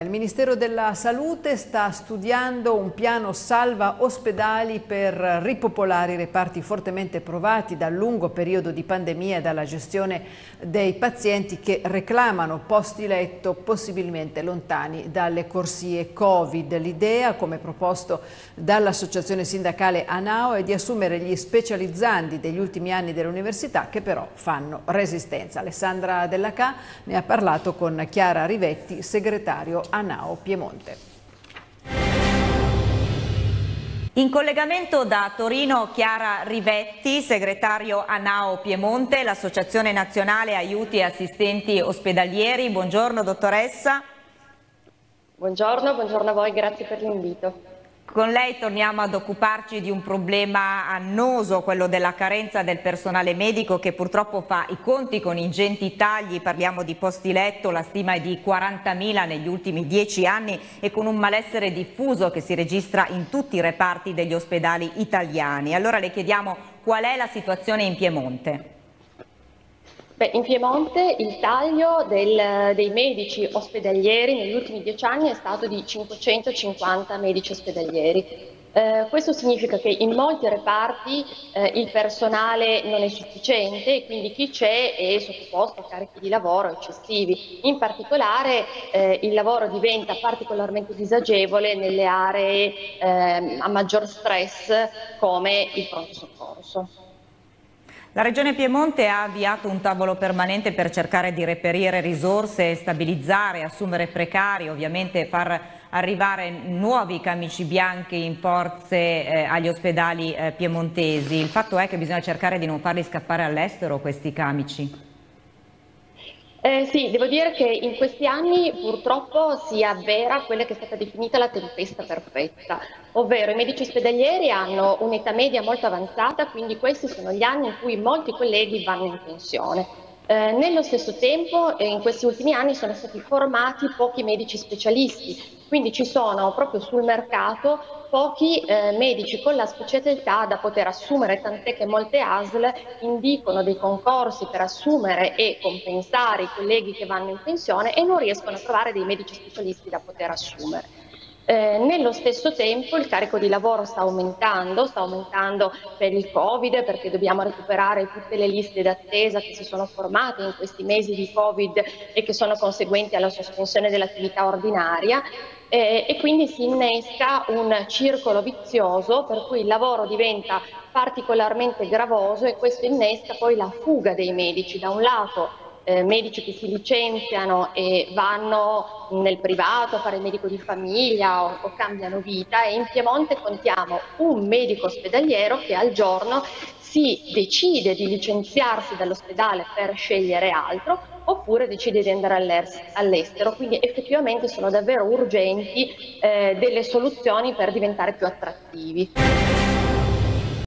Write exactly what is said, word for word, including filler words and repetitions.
Il Ministero della Salute sta studiando un piano salva ospedali per ripopolare i reparti fortemente provati dal lungo periodo di pandemia e dalla gestione dei pazienti che reclamano posti letto possibilmente lontani dalle corsie Covid. L'idea, come proposto dall'associazione sindacale ANAO, è di assumere gli specializzandi degli ultimi anni dell'università che però fanno resistenza. Alessandra Della Ca ne ha parlato con Chiara Rivetti, segretario ANAO Piemonte. In collegamento da Torino Chiara Rivetti, segretario ANAO Piemonte, l'Associazione Nazionale Aiuti e Assistenti Ospedalieri. Buongiorno dottoressa. Buongiorno, buongiorno a voi, grazie per l'invito. Con lei torniamo ad occuparci di un problema annoso, quello della carenza del personale medico che purtroppo fa i conti con ingenti tagli. Parliamo di posti letto, la stima è di quarantamila negli ultimi dieci anni e con un malessere diffuso che si registra in tutti i reparti degli ospedali italiani. Allora le chiediamo qual è la situazione in Piemonte. Beh, in Piemonte il taglio del, dei medici ospedalieri negli ultimi dieci anni è stato di cinquecentocinquanta medici ospedalieri. Eh, questo significa che in molti reparti eh, il personale non è sufficiente e quindi chi c'è è sottoposto a carichi di lavoro eccessivi. In particolare eh, il lavoro diventa particolarmente disagevole nelle aree eh, a maggior stress come il pronto soccorso. La Regione Piemonte ha avviato un tavolo permanente per cercare di reperire risorse, stabilizzare, assumere precari, ovviamente far arrivare nuovi camici bianchi in forze eh, agli ospedali eh, piemontesi. Il fatto è che bisogna cercare di non farli scappare all'estero questi camici. Eh, sì, devo dire che in questi anni purtroppo si avvera quella che è stata definita la tempesta perfetta, ovvero i medici ospedalieri hanno un'età media molto avanzata, quindi questi sono gli anni in cui molti colleghi vanno in pensione. Eh, nello stesso tempo, eh, in questi ultimi anni sono stati formati pochi medici specialisti, quindi ci sono proprio sul mercato pochi eh, medici con la specialità da poter assumere, tant'è che molte A S L indicano dei concorsi per assumere e compensare i colleghi che vanno in pensione e non riescono a trovare dei medici specialisti da poter assumere. Eh, nello stesso tempo il carico di lavoro sta aumentando, sta aumentando per il Covid perché dobbiamo recuperare tutte le liste d'attesa che si sono formate in questi mesi di Covid e che sono conseguenti alla sospensione dell'attività ordinaria eh, e quindi si innesca un circolo vizioso per cui il lavoro diventa particolarmente gravoso e questo innesca poi la fuga dei medici. Da un lato Eh, medici che si licenziano e vanno nel privato a fare il medico di famiglia o, o cambiano vita, e in Piemonte contiamo un medico ospedaliero che al giorno si decide di licenziarsi dall'ospedale per scegliere altro oppure decide di andare all'estero, quindi effettivamente sono davvero urgenti eh, delle soluzioni per diventare più attrattivi.